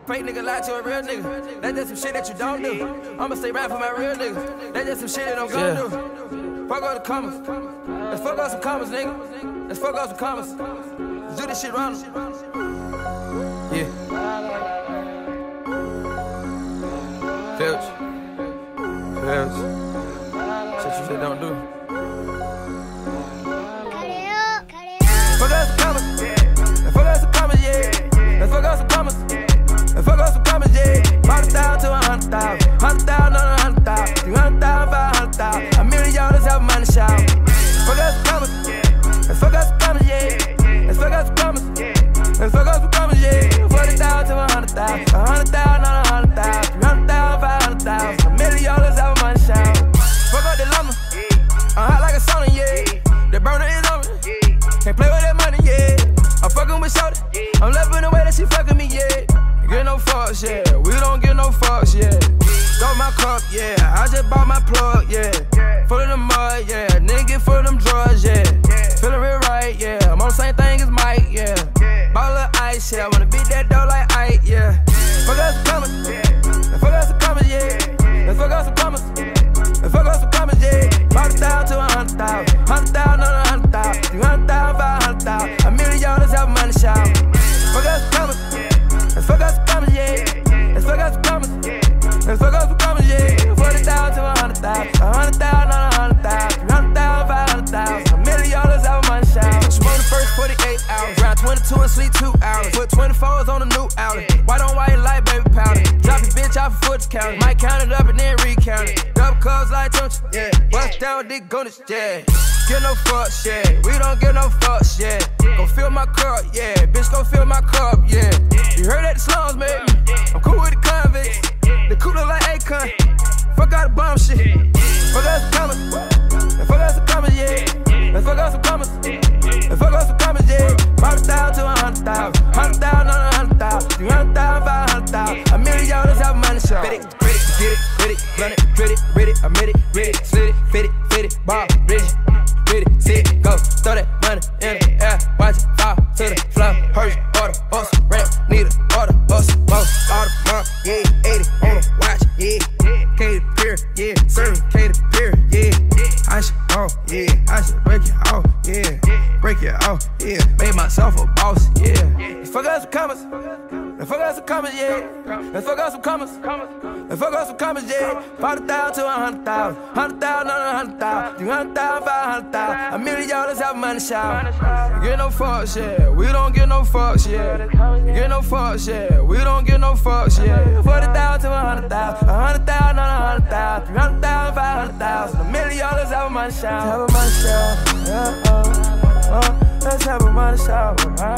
fake nigga lie to a real nigga. That's just some shit that you don't do. I'ma stay rap for my real niggas. That's just some shit that I'm gonna do. Fuck all the commas. Let's fuck up some commas, nigga. Let's fuck up some commas. Let's do this shit round. Yeah. Filch. Shit you shit don't do. Fuck up some commas. Let's fuck up some commas, yeah. Let's fuck up some commas. Let's fuck up some commas, yeah. 40,000 to 100,000. 100,000 on 100,000. 300,000, 500,000. $1 million have money shout. Fuck up some commas. Let's fuck up some commas, yeah. Let's fuck up some commas. Let's fuck up some commas, yeah. 40,000 to 100,000. 100,000 on 100,000. 300,000, 500,000. $1 million have money shout. Fuck up the lumber. I'm hot like a sauna, yeah. The burner is on me. Can't play with that money, yeah. I'm fucking with shorty. I'm loving the way that she fucking me, yeah. Get no fucks, yeah. We don't get no fucks, yeah. Throw my cup, yeah. I just bought my plug, yeah. Full of the mud, yeah. Nigga full of them drugs, yeah. Feeling real right, yeah. I'm on the same thing as Mike, yeah. Ball of ice, yeah. I wanna beat that dough like Ike, yeah. Fuck us some commas. Let's fuck us some commas, yeah. Let's fuck us some commas. Let's fuck us some commas, yeah. 40,000 to 100,000. 100,000 on 100,000. 300,000, 500,000. $1 million have money shout. Fuck us some commas. Let's fuck us some commas, yeah. Let's fuck us some commas. Let's fuck us some commas, yeah. 40,000 to 100,000. 100,000 on 100,000. 300,000, 500,000. $1 million have money shout. Smoke the first 48 hours. Round 22 and sleep 2 hours. Put 24s on a new outlet. White on white like baby powder. Drop your bitch off a foot counter. Might count it up and then recount it. Double cups like Tunch, yeah. Bust down with Dick Gunners, yeah. Get no fucks, yeah. We don't get no fucks, yeah. Gon' fill my cup, yeah. Bitch gon' fill my cup, yeah. You heard that the slums made me. I'm cool with the convicts. The cool look like Akon. Fuck out the bomb shit. Fuck out some commas. Let's fuck out some commas, yeah. Let's fuck out some commas. Let's fuck out some commas, yeah. 40,000 to 100,000. 100,000 on 100,000. 300,000, 500,000. $1 million have money show. Fit it, get it, hit it, run it, grit it, ready, I made it, ready, slit it, fit it, ball, ready. Ready, sit, go, throw that money in the air, watch it fall to the floor. Hurry, order, us, rap, need a order, us, boss, all the month, yeah, 80 on the watch, yeah, Katy Perry, yeah, serving Katy Perry, yeah, I should, oh, yeah, I should break it off, yeah, break it off, yeah, made myself a boss, yeah. Let's fuck out some commas, let's fuck out some commas, yeah, let's fuck out some commas, let's fuck out some commas, yeah, 40,000 to 100,000, 100,000 on 100,000, 300,000, 500,000. $1 million have money shout. Get no fucks, yeah. We don't get no fucks, yeah. Get no fucks, yeah. We don't get no fucks, yeah. 40,000 to 100,000. 100,000 on 100,000. 300,000, 500,000. $1 million have money shout. Have a money shout. Yeah, let's have a money shout.